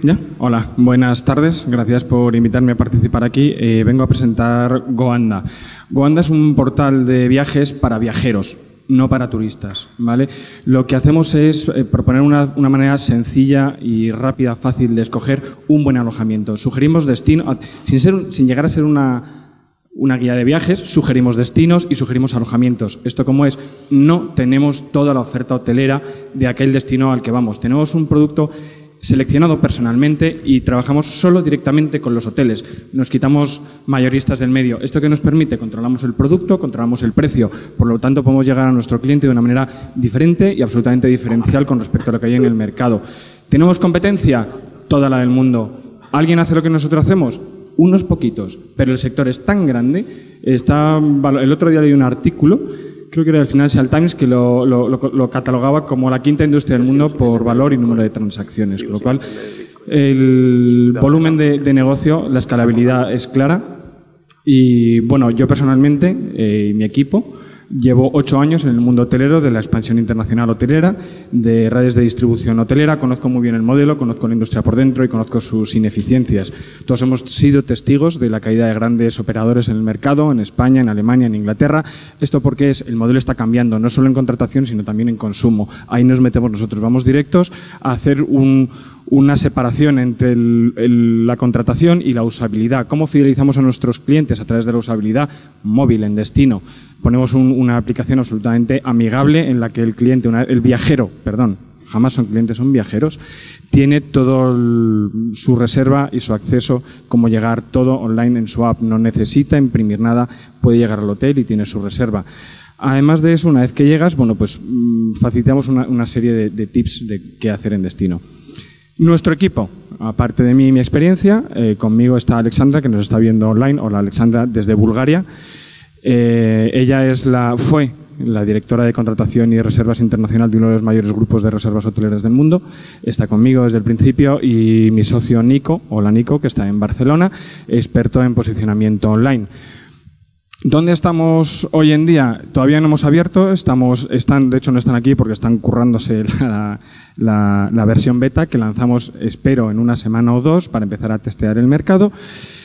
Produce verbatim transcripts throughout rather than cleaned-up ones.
¿Ya? Hola, buenas tardes. Gracias por invitarme a participar aquí. Eh, vengo a presentar Goanda. Goanda es un portal de viajes para viajeros, no para turistas, ¿vale? Lo que hacemos es eh, proponer una, una manera sencilla y rápida, fácil de escoger un buen alojamiento. Sugerimos destinos, sin, ser, sin llegar a ser una... Una guía de viajes, sugerimos destinos y sugerimos alojamientos. Esto como es, no tenemos toda la oferta hotelera de aquel destino al que vamos. Tenemos un producto seleccionado personalmente y trabajamos solo directamente con los hoteles. Nos quitamos mayoristas del medio. ¿Esto qué nos permite? Controlamos el producto, controlamos el precio. Por lo tanto, podemos llegar a nuestro cliente de una manera diferente y absolutamente diferencial con respecto a lo que hay en el mercado. ¿Tenemos competencia? Toda la del mundo. ¿Alguien hace lo que nosotros hacemos? Unos poquitos, pero el sector es tan grande. Está, el otro día leí un artículo, creo que era el Financial Times, que lo, lo, lo, lo catalogaba como la quinta industria del mundo por valor y número de transacciones, con lo cual el volumen de, de negocio, la escalabilidad es clara. Y bueno, yo personalmente eh, y mi equipo llevo ocho años en el mundo hotelero, de la expansión internacional hotelera, de redes de distribución hotelera. Conozco muy bien el modelo, conozco la industria por dentro y conozco sus ineficiencias. Todos hemos sido testigos de la caída de grandes operadores en el mercado, en España, en Alemania, en Inglaterra. Esto porque es, el modelo está cambiando, no solo en contratación, sino también en consumo. Ahí nos metemos nosotros. Vamos directos a hacer un... una separación entre el, el, la contratación y la usabilidad. ¿Cómo fidelizamos a nuestros clientes? A través de la usabilidad móvil, en destino. Ponemos un, una aplicación absolutamente amigable en la que el cliente, una, el viajero, perdón, jamás son clientes, son viajeros, tiene todo el, su reserva y su acceso, cómo llegar todo online en su app. No necesita imprimir nada, puede llegar al hotel y tiene su reserva. Además de eso, una vez que llegas, bueno, pues facilitamos una, una serie de, de tips de qué hacer en destino. Nuestro equipo, aparte de mí y mi experiencia, eh, conmigo está Alexandra, que nos está viendo online. Hola, Alexandra, desde Bulgaria. Eh, ella es la, fue la directora de contratación y de reservas internacional de uno de los mayores grupos de reservas hoteleras del mundo. Está conmigo desde el principio, y mi socio Nico, hola Nico, que está en Barcelona, experto en posicionamiento online. ¿Dónde estamos hoy en día? Todavía no hemos abierto, estamos, están, de hecho no están aquí porque están currándose la, la, la versión beta que lanzamos, espero, en una semana o dos para empezar a testear el mercado.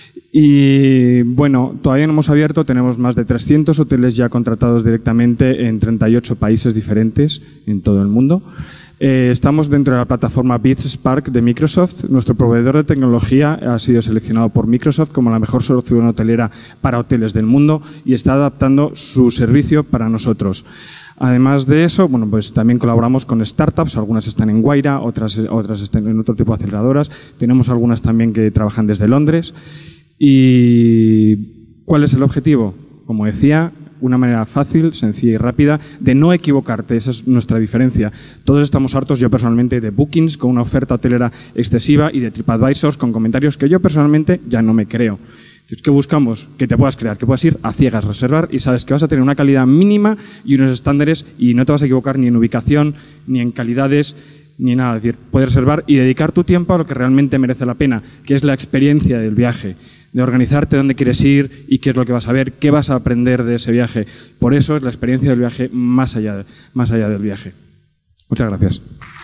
Y bueno, todavía no hemos abierto, tenemos más de trescientos hoteles ya contratados directamente en treinta y ocho países diferentes en todo el mundo. Eh, estamos dentro de la plataforma BizSpark de Microsoft. Nuestro proveedor de tecnología ha sido seleccionado por Microsoft como la mejor solución hotelera para hoteles del mundo y está adaptando su servicio para nosotros. Además de eso, bueno, pues también colaboramos con startups. Algunas están en Guaira, otras, otras están en otro tipo de aceleradoras. Tenemos algunas también que trabajan desde Londres. ¿Y cuál es el objetivo? Como decía, una manera fácil, sencilla y rápida de no equivocarte. Esa es nuestra diferencia. Todos estamos hartos, yo personalmente, de bookings con una oferta hotelera excesiva y de TripAdvisors con comentarios que yo personalmente ya no me creo. ¿Qué buscamos? Que te puedas crear, que puedas ir a ciegas, reservar y sabes que vas a tener una calidad mínima y unos estándares y no te vas a equivocar ni en ubicación, ni en calidades, ni nada. Es decir, puedes reservar y dedicar tu tiempo a lo que realmente merece la pena, que es la experiencia del viaje, de organizarte dónde quieres ir y qué es lo que vas a ver, qué vas a aprender de ese viaje. Por eso es la experiencia del viaje más allá, más allá del viaje. Muchas gracias.